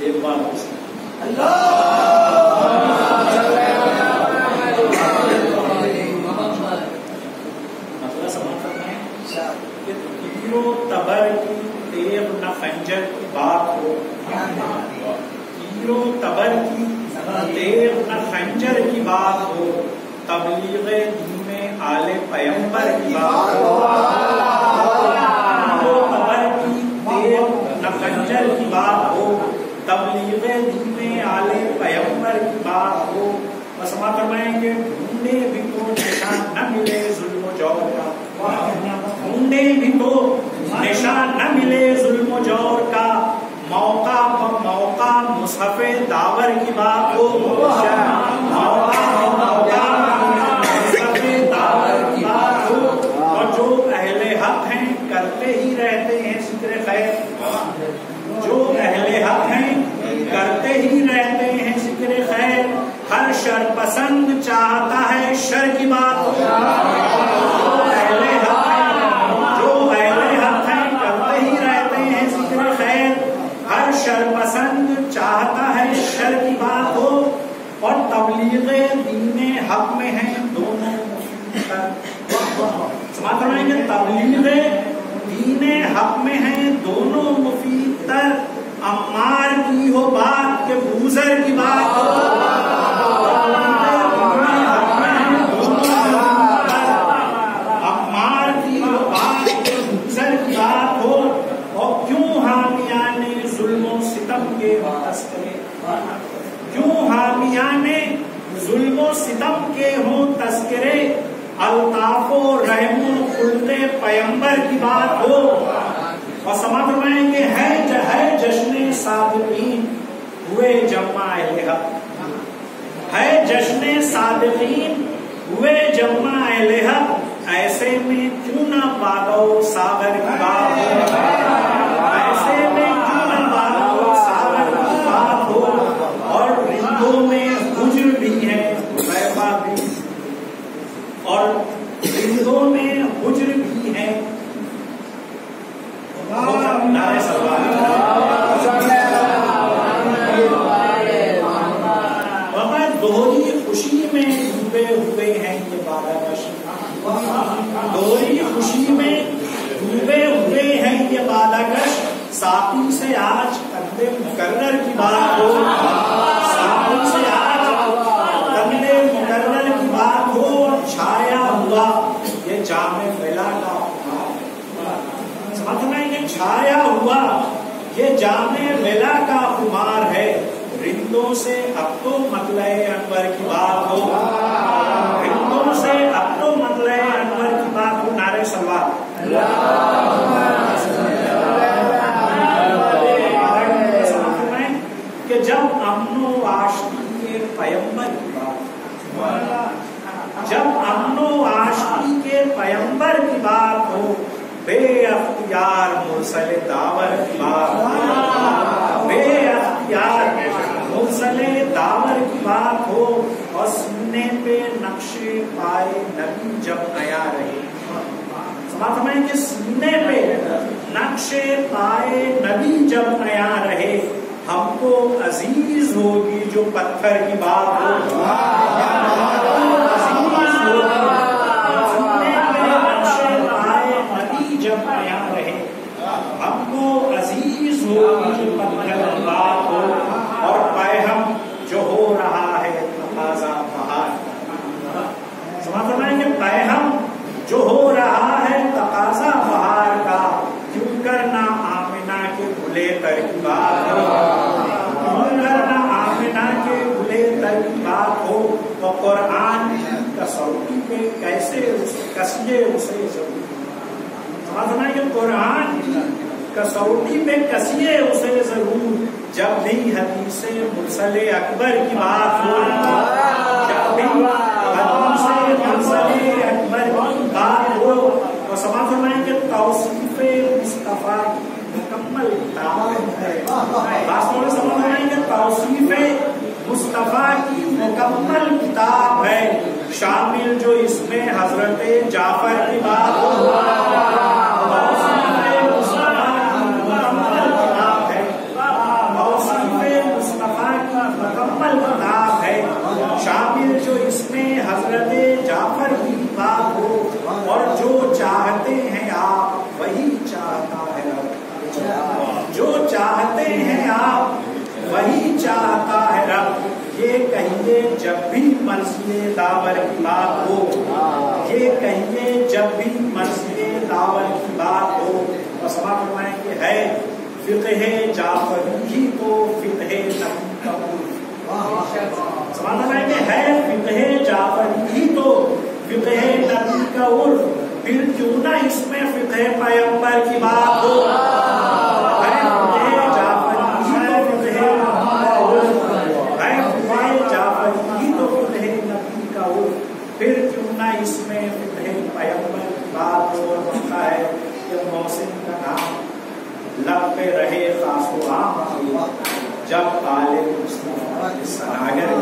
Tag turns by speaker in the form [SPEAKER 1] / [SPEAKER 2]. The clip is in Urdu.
[SPEAKER 1] ایک بار مسئلہ سمجھ سکتے ہیں کہ تیر و تبر کی تیغ نہ خنجر کی بات ہو، تیر و تبر کی تیغ نہ خنجر کی بات ہو، تبلیغ دین آل پیمبر کی بات ہو، تیر و تبر کی تیغ نہ خنجر کی بات ہو، تبلیغ دین آل پیمبر کی بات ہو. سما فرمائیں کہ ڈھونڈے بھی تو نشان نہ ملے ظلم و جور کا، ڈھونڈے بھی تو نشان نہ ملے ظلم و جور کا، موقع موقع مصحف داور کی بات ہو، موقع مصحف داور کی بات ہو. اور جو اہل حق ہیں کرتے ہی رہتے ہیں ذکر خیر، جو اہل حق ہیں کرتے ہی رہتے ہیں ذکر خیر، ہر شر پسند چاہتا ہے شر کی بات ہو. جو اہل حق ہیں کرتے ہی رہتے ہیں ذکر خیر، ہر شر پسند چاہتا ہے شر کی بات ہو. اور تبلیغ دین حق میں ہیں دونوں سماعت فرمائیں گے، تبلیغ دین حق میں ہیں دونوں مفید تر، عمار کی ہو بات کہ بوزر کی بات ہو. عمار کی ہو بات کہ بوزر کی بات ہو. اور کیوں حامیان ظلم و ستم کے تذکرے، کیوں حامیان ظلم و ستم کے ہوں تذکرے، الطاف و رحم و خلق پیمبر کی بات ہو. اور سماعت فرمائیں کہ ہے جشن صادقین ہوئے جمع اہل حق، ہے جشن صادقین ہوئے جمع اہل حق، ایسے میں کیوں نہ بادو ساغر کی بات ہو، ایسے میں کیوں نہ بادو ساغر کی بات ہو. اور رندوں میں حجر بھی ہے غیبہ بھی، اور رندوں میں حجر بھی ہے. دوہری خوشی میں ڈوبے ہوئے ہیں یہ بالکش، دوہری خوشی میں ڈوبے ہوئے ہیں یہ بالکش. ساقی سے آج کندے مقرر کی بات ہو، ساقی سے آج کندے مقرر کی بات ہو. چھایا ہوا یہ جام ولا کا، سمجھ میں یہ چھایا ہوا یہ جام ولا کا خمار ہے. رندوں سے اب تو مطلع انور کی بات ہو، رندوں سے اب تو مطلع انور کی بات ہو. نعرہ صلوات کہ جب امن و آشتی کے پیمبر کی بات، جب امن و آشتی کے پیمبر کی بات ہو، بے اختیار مرسل داور کی بات ہو، بے اختیار مرسل داور کی بات ہو. اور سینے پہ نقش پائے نبی جب نیا رہے، سماعت فرمائیں کہ سینے پہ نقش پائے نبی جب نیا رہے، ہم کو عزیز ہوگی جو پتھر کی بات ہو، ہم کو عزیز ہوگی سینے پہ نقش پائے نبی جب نیا رہے، ہم کو عزیز ہوگی جو پتھر کی بات ہو. اور پیغام جو ہو رہا ہے تقاضا بہار، سماعت فرمائیں کہ پیغام جو ہو رہا ہے تقاضا بہار کا، کیوں کرنا آمنہ کے بھلے تر کی بات ہو، کیوں کرنا آمنہ کے بھلے تر کی بات ہو. تو قرآن کی کسوٹی پہ کیسے کسیے اسے ضرور، سماعت فرمائیں کہ قرآن کی کسوٹی پہ کسیے اسے ضرور، جب بھی حدیث مرسل اکبر کی بات ہو، جب بھی حدیث مرسل اکبر کی بات ہو. تو سماعت فرمائیں کہ توصیف مصطفیٰ کی مکمل کتاب ہے، سماعت فرمائیں کہ توصیف مصطفیٰ کی مکمل کتاب ہے، شامل جو اس میں حضرت جعفر کی بات ہو. توصیف مصطفیٰ کی مکمل کتاب ہے، توصیف کرتے ہیں آپ وہی چاہتا ہے رب. یہ کہیے جب بھی منزل داور کی بات ہو, یہ کہیے جب بھی منزل داور کی بات ہو. اور سما فرمائیں کہ ہے فقہ جعفری ہی تو فقہ نبی کا عرف. سما فرمائیں کہ ہے فقہ جعفری ہی تو فقہ نبی کا عرف. پھر کیوں نہ اس میں فقہ پیغمبر کی بات ہو. ہے فقہ جعفری ہی تو فقہ نبی کا عرف, ہے فقہ جعفری ہی تو فقہ نبی کا عرف. پھر کیوں نہ اس میں فقہ پیغمبر کی بات ہو. ہوتا ہے کہ محسن کا نام لب پہ رہے خاص و عام جب طالب مصطفیٰ کے سراگر